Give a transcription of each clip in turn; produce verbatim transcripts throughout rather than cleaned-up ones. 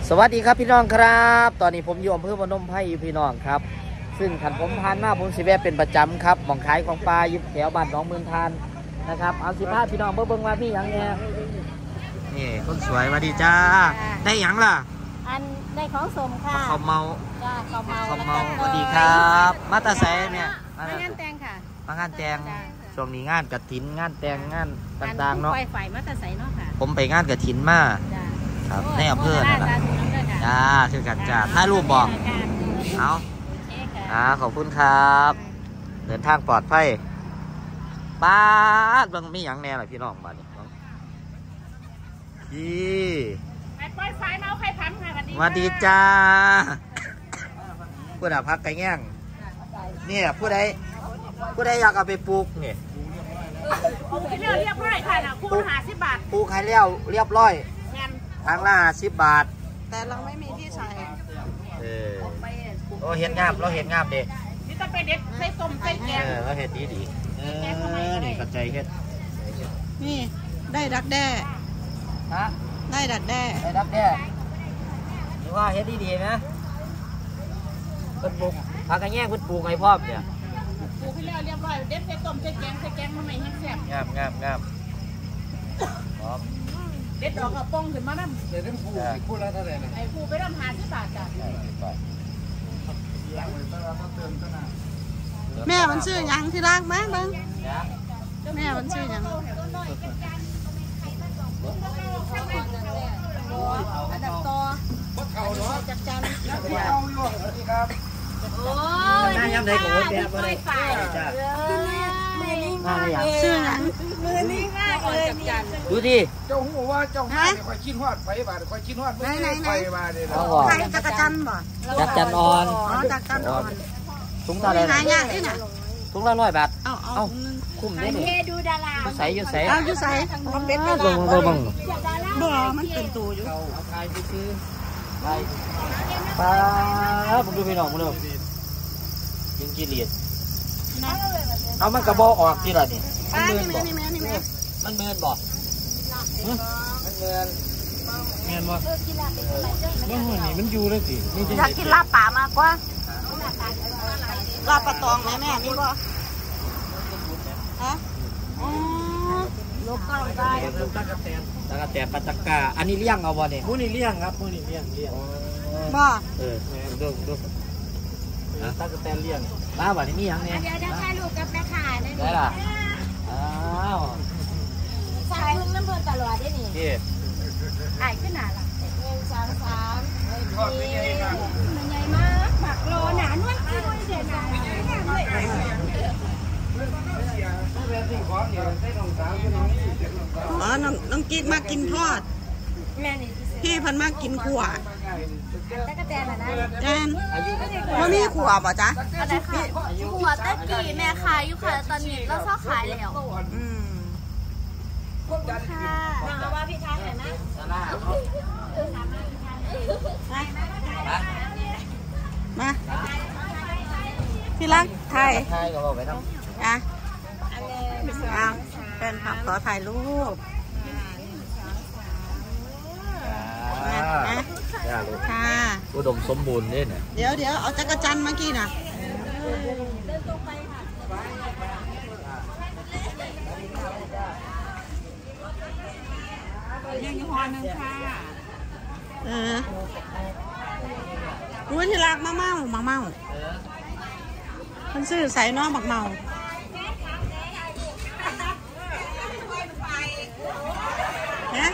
สวัสดีครับพี่น้องครับตอนนี้ผมอยู่อำเภอพนมไพรอยู่พี่น้องครับซึ่งขันผมผ่านมาผมสิแวะเป็นประจำครับหม่องขายของปลาอยู่แถวบ้านหนองเมืองทานนะครับเอาสิพาพี่น้องเบิ่งเบิ่งว่ามีอย่างเนี้ยนี่คนสวยสวัสดีจ้าได้หยังล่ะอันได้ของสมค่ะข้าวเมาจ้าข้าวเมาข้าวเมาสวัสดีครับมาตาแสเนี่ยมางานแต่งค่ะมางานแต่งช่วงนี้งานกฐินงานแต่งงานต่างๆเนาะไฟไฟมาตาใสเนาะค่ะผมไปงานกฐินมาครับในอำเภอนั่นแหละจ้าคือกันจ้าถ่ายรูปบอกเอาอ่าขอบคุณครับเดินทางปลอดภัยป้าดบางมีอย่างแน่เลยพี่น้องบ้านนี้ยี่ไปปล่อยไฟเมาไฟพันค่ะสวัสดีจ้าผู้ใดพักไก่แง่งเนี่ยผู้ใดผู้ใดอยากเอาไปปลูกเนี่ยปลูกให้เรียบร้อยค่ะนะคู่ละห้าสิบบาทปลูกให้เรียบเรียบร้อยทางละห้าสิบบาทแต่เราไม่มีที่ใช้เออเราเห็นงามเราเห็นงามเด็นี่ต้องไปเด็ดใส่ส้มใส่แกงเออเราเห็นดีดีเออนี่กระจายเห็ดนี่ได้ดักแด้ฮะได้ดักแด้ได้ดักแด้หรือว่าเห็ดดีดีนะเพิ่นปลูกผักกระแยงเพิ่นปลูกให้พร้อมเนี่ยปลูกให้แล้วเรียบร้อยเด็ดใส่ส้มใส่แกงใส่แกงมันไม่แห้งแซ่บงามงามงามพร้อมเด็ดดอกกระป๋องขึ้นมาน้ำเด็ดผู้ผู้ละเท่าไหร่นะไอ้ผู้ไปน้ำหาที่บาทจ้ะแม่มันชื่อยังที่รักไหมบ้างแม่มันชื่อยังอันดับต่อจักจันโอ้ยน่าย้ำได้กับรถแบบว่าได้จ้ะน่าได้ยังชื่อยังมือนี้ง่ายเลยดูดิเจ้าหัวว่าเจ้าหัวคอยคิดฮอดไฟบาดคอยคิดฮอดไฟบาดเลยนะใครจักจันบ่จักจันอ่อนอ๋อจักจันอ่อนถุงเท่าไรนะถุงละร้อยบาทเอาเอาคุ้มได้ดิดูดาราอยู่ใส่อยู่ใส่เอาอยู่ใส่มันเป็นดาราบังบังบังบ่มันเป็นตูอยู่ใครซื้อไปป้าผมดูพี่น้องผมดูยิงกีเลียดเอามันกระบอกออกทีละนี่มันเมินบ่มันเมินบ่มันเมินเมินบ่มันหัวนี่มันอยู่แล้วสิอยากกินลาบป่ามากกว่าลาบปลาตองไหมแม่มีบ่ฮะอ๋อลูกก็ได้ลูกตะกะแตนตะกะแตนปลาตะกาอันนี้เลี้ยงเอาบ่เนี่ยผู้นี่เลี้ยงครับผู้นี่เลี้ยงเลี้ยงบ่เออดูดูตะกะแตนเลี้ยงบ้าบ่นี่มีอย่างเนี่ยเดี๋ยวได้ถ่ายรูปกับแม่ขายได้ได้ล่ะอ้าวใส่ลุงน้ำเพลินตลอดได้นี่นี่ไอ้ขึ้นหนาล่ะเงินสามสามมันใหญ่มากผักโลหนานวดคิ้วเด่นหนาอ๋อน้องน้องกิ๊กมากินทอดพี่พันมากินขั่วตะกะแตนนะแตนว่ามีขั่วป่ะจ๊ะอะไรค่ะขั่วตะกี้แม่ขายอยู่ค่ะตอนนี้เราชอบขายแล้วอืมค่ะมาว่าพี่ชายเห็นนะมาพี่รักไทยไทยก็บอกไปทั้งอ่ะเอาเป็นผักขอถ่ายรูปค่ะอุดมสมบูรณ์เนี่ยเดี๋ยวเดี๋ยวเอาจักรจันทร์เมื่อกี้น่ะยังอยู่หอนึงค่ะเออรู้ที่รักมาเมามาเมาคนซื้อใส่น้องบักเมาเนี่ย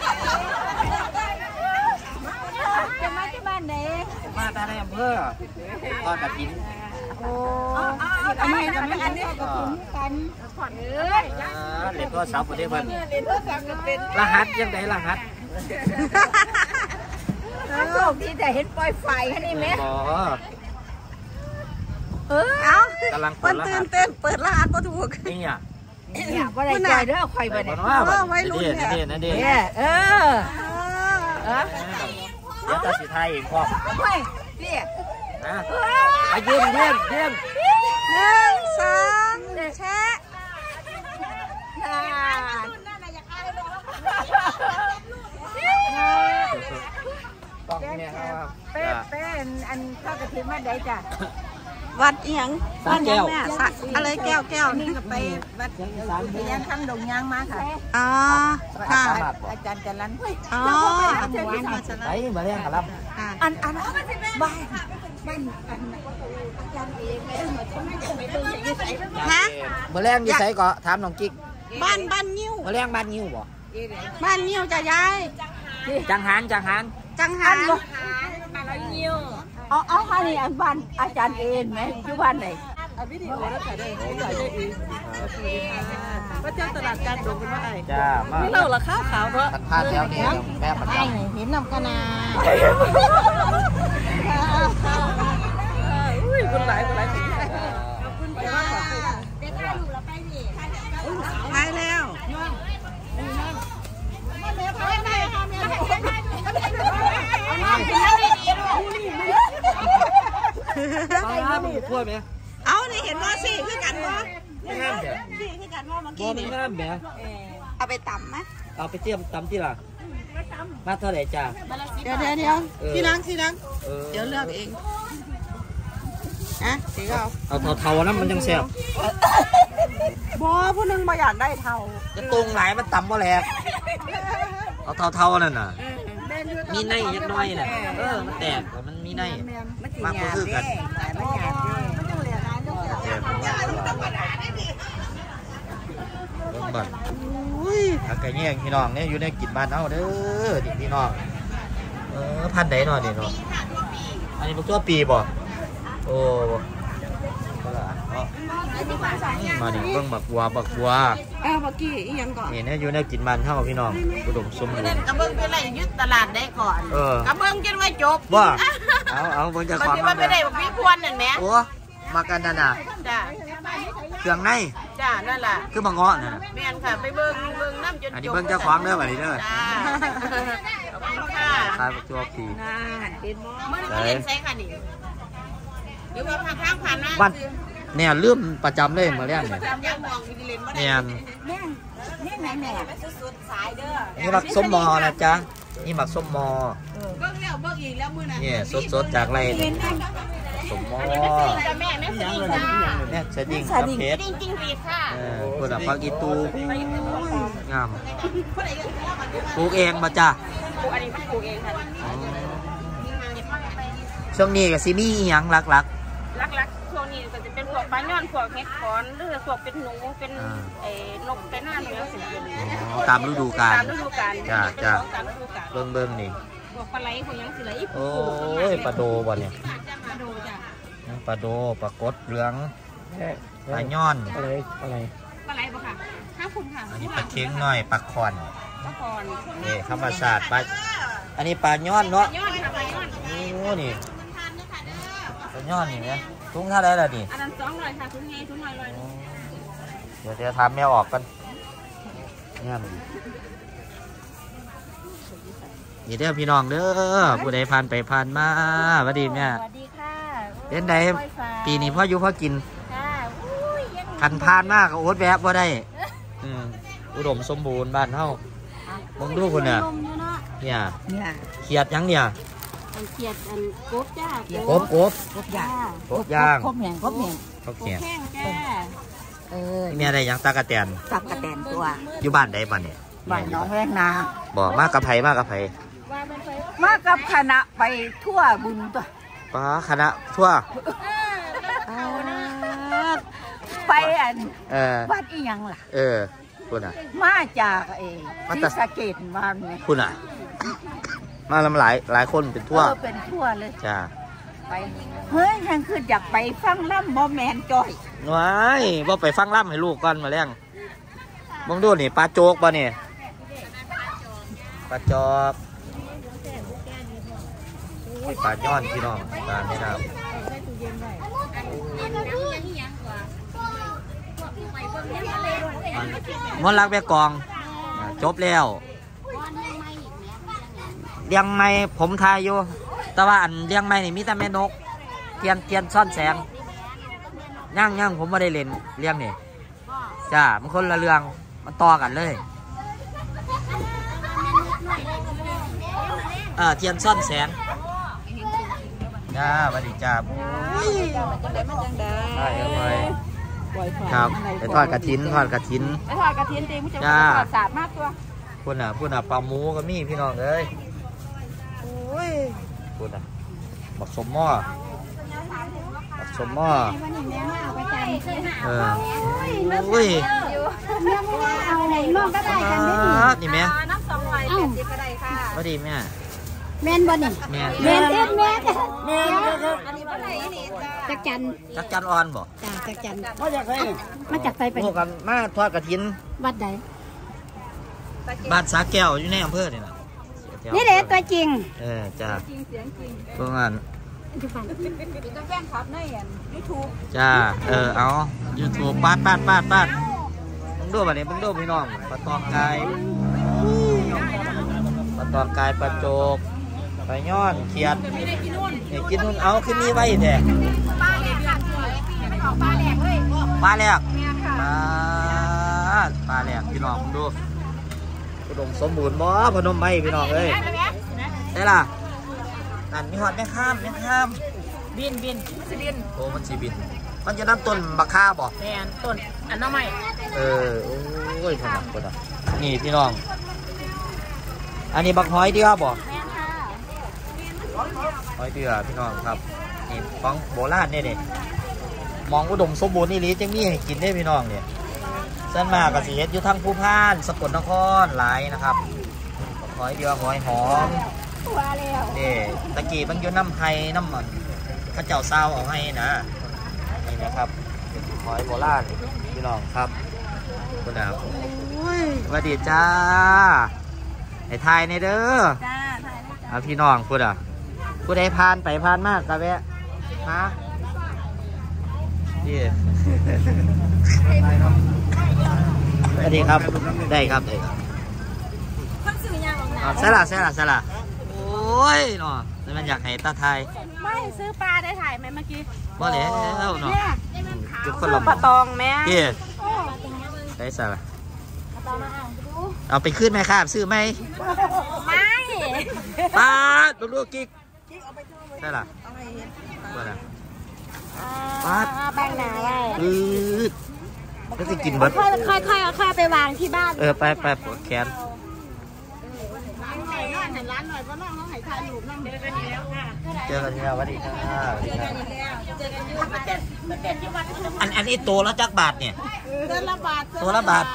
จะมาที่บ้านไหนมาตาในอำเภอตอนกระถิ่นโอ้ทำไมทำไมอันนี้กระถิ่นกันผ่อนเลยเรียนก็สาวประเดี๋ยวมันเรียนก็สาวเป็นรหัสยังไงรหัสโชคดีแต่เห็นปล่อยไฟแค่นี้ไหมเออเอากำลังเปิดตื่นเต้นเปิดรหัสก็ถูกนี่อ่ะเนี่ยว่าได้ใจเด้อคอยไปเนี่ยไว้รุ่นเนี่ยเนี่ยเออเออเดี๋ยวตัดสิไทยเองพ่อเฮ้ยพี่นะไปยืมยืมยืมหนึ่งสองแชะน่าต้องเนี่ยครับเป๊ะเป๊ะอันข้าวกะทิมาได้จ้ะวัดอีหยังวัดหยังแม่สะอะไรแก้วแก้วนี่ก็ไปวัดพยานคำดงยางมาค่ะอ๋อค่ะอาจารย์จันรันอ๋อไอ้มาเรียกกันแล้วอันอันบ้านบ้านอันอาจารย์เองเลยมาทำให้จะไปเบิ่งอย่างนี้ใส่ฮะมาเรียกยี่ใส่ก็ถามน้องกิ๊กบ้านบ้านนิ้วมาเรียกบ้านยิ้วบ่บ้านนิ้วจะยายจังหันจังหันจังหันอ๋ออ๋อค่ะนี่อันบ้านอาจารย์เองไหมอยู่บ้านไหนวิดีโอแล้วถ่ายได้ถ่ายได้อีกพระเจ้าตลาดการดงเป็นว่าไอ้จ้ามานี่เราละข้าวขาวเพราะพันผ้าแถวนี้แม่พันผ้าเห็นนำกันนาอุ้ยคนหลายคนหลายสิ่งขอบคุณค่ะเด็กข้าอยู่แล้วไปดิไปแล้วป้ามึงกล้วยไหมเอานี่เห็นว่าสิคือกันบ่ไม่งามเดี๋ยวสิคือกันว่าเมื่อบ่กี้ไม่นี่งามเดี๋ยวเอาไปตำไหมเอาไปเตรียมตำที่ล่ะมาเท่าไหร่จ้าเดี๋ยวเดี๋ยวเดี๋ยวที่นั่งที่นั่งเดี๋ยวเลือกเองอะสีเอาเอาเท่าๆนั้นมันยังแซ่บบ่ผู้นึงมาอยากได้เท่าจะตรงไหนมันต่ำบ่แหลกเอาเท่าๆนั่นน่ะมีในยักน้อยน่ะเออมันแตกมันมีในมากกว่าคือกันมันหยาบเลยมันต้องเหลือร้านต้องเหลือเจ็บเบิ่งบัดถ้าไก่แย่งพี่น้องเนี่ยอยู่ในกินบ้านเอาเด้อพี่น้องเออพันไหนหน่อยดิเนาะอันนี้พวกตัวปีบ่โอ้มาดิเบิ่งบักบัวบักบัวเออเมื่อกี้อีหยังก่อนนี่เนี่ยอยู่ในกินบ้านเท่าพี่น้องอุดมสมบูรณ์กระเบื้องเป็นไรยึดตลาดได้ก่อนเออกระเบื้องกินไว้จบว่าเอาเอาเบิ่งจะมันของที่ว่าไม่ได้แบบพี่ควรนั่นแหมโอ้มากันนั่นน่ะจ้าเครื่องในจ้านั่นแหละคือมาเงาะนั่นน่ะแม่นค่ะไปเบิ้งเบิ้งน้ำจนจบอันนี้เบิ่งเจ้าของเด้อบัดนี้เด้อจ้าขอบคุณค่ะขายบักตัวปีน่าเป็นมอเมื่อนี้เล่นใช้ค่ะนี่หรือว่าผ่านทางผ่านหน้าบ้านเนี่ยลืมประจำเลยมาเรียกเนี่ยจำยังมองวิดีเลนว่าได้เนี่ยนี่ไหนแม่สุดสายเด้อนี่หมักส้มมอนะจ๊ะนี่หมักส้มมอเบิ้งแล้วเบิ้งอีกแล้วมือนั้นเนี่ยสดๆจากไรส้มมอจ้าแม่แม่สดิ้งจ้าเนี่ยเชดดิ้งกับเพชรจริงจริงรีดค่ะเออคนละฟักอีตูงามปลูกเองมาจ้ะปลูกอันนี้ปลูกเองค่ะช่วงนี้ก็ซิมีอีหยังหลักลักลักช่วงนี้ก็จะเป็นพวกปลาย่อนพวกเห็ดขอนหรือพวกเป็นหนูเป็นไอ้นกไก่หน้าเนื้อสิบๆอ๋อตามฤดูกาลตามฤดูกาลจ้ะจ้ะตามฤดูกาลเบิ่งเบิ่งนี่พวกปลาไหลพวกยังสิไหลโอ้ยปลาโดบ่เนี่ยปลาโดจ้ะปลาโดปลากดเหลืองปลาย่อนอะไรอะไรปลาไหลบ่ค่ะห้าคุณค่ะอันนี้ปลาเค็งหน่อยปลาคอนปลาคอนนี่ธรรมชาติปลาอันนี้ปลาย่อนเนาะย่อนค่ะปลาย่อนโอ้นี่ปลาย่อนนี่ไหมทุ่งเท่าไรล่ะนี่อันนั้นสองร้อยค่ะทุนเฮทุนหน่อยร้อยเดี๋ยวจะทำแมวออกกันเนี่ยมันนี่เด้อพี่น้องเด้อผู้ใดผ่านไปผ่านมาสวัสดีแม่สวัสดีค่ะเป็นไดปีนี้พ่ออยู่พ่อกินค่ะอุ้ยยังคันผ่านมากก็โอ๊ตแวบว่าได้อืมอุดมสมบูรณ์บ้านเฮามึงดูคนเนี่ยลมอยู่เนาะเนี่ยเนี่ยเขียดยังเนี่ยอันเขียดอันกบจ้ากบกบกบย่างกบย่างกบแหน่งกบแหน่งเขากบเขียดแข้งจ้าเออมีอะไรยังตากระแตนตับกระแตนตัวอยู่บ้านใดบ้านเนี่ยบ้านน้องแรงนาบอกมากกับไผมากกับไผมากับคณะไปทั่วบุญตัวป้าคณะทั่วไปอันเออวัดอีหยังล่ะเออคุณอ่ะมาจากเอมาที่จากสะเกดมาเนี่ยคุณอ่ะ มาลำหลายหลายคนเป็นทั่วเออเป็นทั่วเลยจ้าไปเฮ้ยยังคืออยากไปฟังล่ำบอแมนจอยว้ายว่าไปฟังล่ำให้ลูกก่อนมาแล้งมองดูนี่ปลาโจกป่ะนี่ปลาจอกโอ้ยปลาย้อนพี่น้องปลาไม่น้ำมนต์รักแม่กองอ่าจบแล้วเลี้ยงไม้ผมทายอยู่แต่ว่าอันเลี้ยงไม้นี่มีแต่แม่นกเทียนเทียนซ่อนแสงย่างย่างผมไม่ได้เล่นเลี้ยงนี่จ้ามันคนละเรื่องมันต่อกันเลยอ่าเทียนซ่อนแสงจ้าสวัสดีจ้าได้เลยครับไปทอดกระถินทอดกระถินไปทอดกระถินตีมุ้งจะทอดสาดมากตัวพูดน่ะพูดน่ะปลาหมูก็มีพี่น้องเอ้ยพูดน่ะบักสมหม้อบักสมหม้อเอออุ้ยเอาไหนมองก็ได้กันได้นี่แม่น้ำสองร้อยเจ็ดสิบก็ได้ค่ะพอดีแม่แม่นบ่นี่แม่แม่นเอ็ดแม่นแม่นอันนี้บ่ไหนนี่จักจันจักจันอ่อนบ่จ้าจักจันมาจากไหนมาจากไสไปพวกกันมาทอดกระถินวัดใดบ้านสาแก้วอยู่ในอำเภอนี่นะนี่แหละตัวจริงเออจ้าจริงเสียงจริงพวกนั้นเป็นตัวแฟนคลับในยูทูบจ้าเออเอายูทูบปาดปาดปาดปาดมึงดูแบบนี้มึงดูพี่น้องปลาตองกายปลาตองกายปลาโจกปลาย้อนเขียดเนี่ยกินนู่นเอาขึ้นนี่ไว้แท้ปลาแหลกปลาแหลกเลยปลาแหลกปลาปลาแหลกพี่น้องมึงดูอุดมสมบูรณ์บ่พนมไม้พี่น้องเอ้ยได้ล่ะนั่นมีหอดแม่ข้ามแม่ข้ามบินบินสิบินโอ้มันสีบินมันจะน้ำต้นบักข้าบ่แม่นต้นอันน้ำใหม่เออโอ้ยขนาดกดอ่ะนี่พี่น้องอันนี้บักหอยเดือบ่หอยเดือพี่น้องครับนี่ของโบราณเนี่ยเด็มองอุดมสมบูรณ์นี่ลีจังมีให้กินได้พี่น้องเนี่ยเส้นมากกับสีเฮ็ดอยู่ทั้งภูพานสกลนครหลายนะครับหอยเดือหอยหอมนี่ตะกี้มันอยู่น้ำไห้น้ำมันข้าเจ้าซาวเอาให้นะนี่นะครับหอยโบราณพี่น้องครับคุณดาวสวัสดีจ้าไอ้ไทยในเด้อจ้าไทยนะพี่น้องพูดอ่ะพูดได้พานไปพานมากกะแวะฮะนี่สวัสดีครับได้ครับได้ครับใช่ละใช่ละใช่ละโอ้ยเนาะมันอยากให้ตาไทยไม่ซื้อปลาได้ถ่ายไหมเมื่อกี้ว่าแล้วเนาะจุดคนละปลาตองแม่พี่ได้ใช่ละเอาไปขึ้นไหมครับซื้อไหมไม่ปลาตัวลูกกิ๊กใช่ละว่าละปลาแป้งหนาไว้อืดก็จะกินเบิร์ดค่อยๆเอาข้าวไปวางที่บ้านเออไปไปปวดแขนร้านหน่อยเพราะน้องน้องหายคายหลุมน้องเจอกันอีกแล้วค่ะเจอกันอีกแล้วสวัสดีค่ะเจอกันอีกแล้วเจอกันอยู่มาเจ็ดมาเจ็ดที่วัดอันอันนี้ตัวละจักบาทเนี่ยตัวละบาทตัวละบาท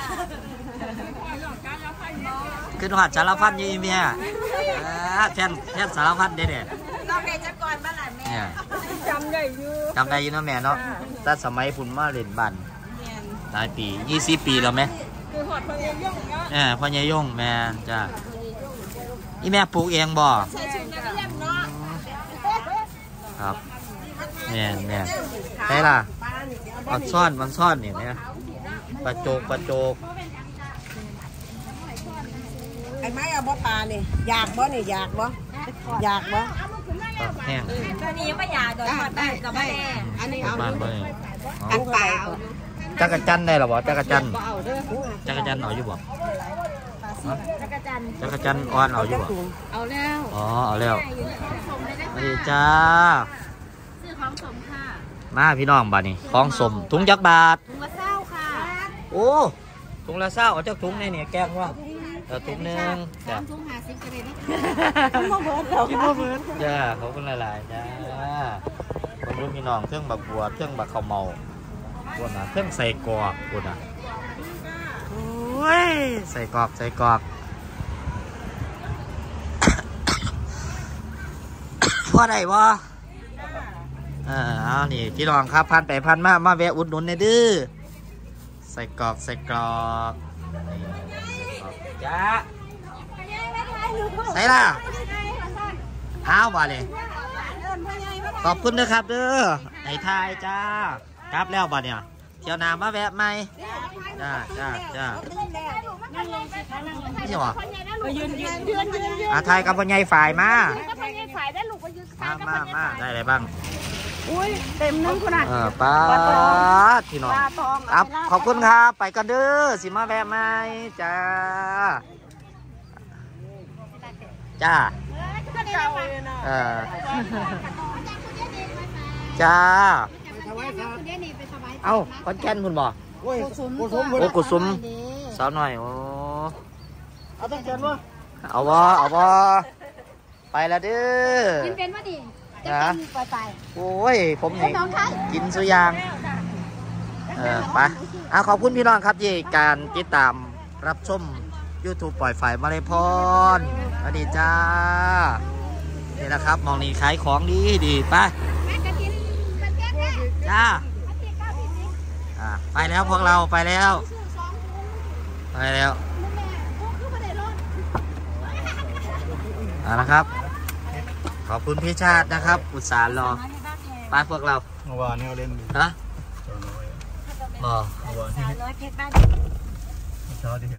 ขึ้นหอดสารพัดยี่เมียแทนแทนสารพัดเด็ดเนี่ยเราเพชรกรบ้านหลานแม่จำได้อยู่จำได้อยู่นะแม่เนาะตั้งสมัยพุ่นมาเล่นบ้านหลายปียี่สิบปีแล้วไหมคือหอดพ่อใหญ่ย่งเนาะเออพ่อใหญ่ย่งแม่จ้าอีแม่ปลูกเองบ่ใส่ชุดนักเรียนเนาะครับแม่แม่ใช่ล่ะมันซ่อนมันซ่อนเนี่ยนะปลาโจกปลาโจกไอ้ไม้เอาบ่ปลาเนี่ยอยากบ่เนี่ยอยากบ่อยากบ่แห้งตัวนี้ไม่อยากโดนหอดได้กับแม่อันนี้เอาอันเปล่าจักรจันได้หรอบ่จักรจันจักรจันเอาอยู่บ่จักรจันจักรจันอ่อนเอาอยู่บ่เอาแล้วอ๋อเอาแล้วสวัสดีจ้าซื้อของสมค่ะมาพี่น้องบ้านนี้ของสมถุงจักบาทถุงละเศร้าค่ะโอ้ถุงละเศร้าเอาจากถุงในเนี่ยแก้งว่าเออถุงนึงจ้าถุงหาซิปกันเลยนะกินโมเบิร์ดกินโมเบิร์ดจ้าเขาเป็นหลายๆจ้าคนรุ่นพี่น้องเครื่องบักบัวเครื่องบักข้าวเมาปวดนะเครื่องใส่กรอกปวดนะโอ้ยใส่กรอกใส่กรอกพอได้บ่เออเอานี่พี่น้องครับพันไปพันมามาแวะอุดหนุนในดื้อใส่กรอกใส่กรอกจ้าใส่ล่ะอ้าวว่าเลยขอบคุณนะครับเด้อไอ้ทายจ้ากลับแล้วบ่เนี่ยเที่ยวนามาแวะไหมจ้าจ้าจ้านี่หรออาไทยกับพ่อใหญ่ฝ่ายมามามามาได้อะไรบ้างอุ้ยเต็มนึงขนาดเออปลาที่น้องครับขอบคุณครับไปกันเด้อสิมาแวะไหมจ้าจ้าเออจ้าเอ้าคอนแก่นคุณบอกโอ้ยกุศลกุศลโอ้กุศลสาวหน่อยโอ้เอาตั้งใจวะเอาบ่เอาบ่ไปแล้วเด้อกินเป็นว่าดีจะกินปล่อยไปโอ้ยผมนี่น้องคะกินสุยางเออไปอ่ะขอบคุณพี่น้องครับที่การติดตามรับชม YouTube ปล่อยไฟมาเลยพรสวัสดีจ้านี่นะครับมองนี่ขายของดีดีไปจ้าอ่ะไปแล้วพวกเราไปแล้วไปแล้วเอาละครับขอบคุณพี่ชาตินะครับ อุตส่าห์รอไปพวกเราเมื่อวานเนี่ยเล่นฮะบ่ร้อยเพชรบ้านเช้าที่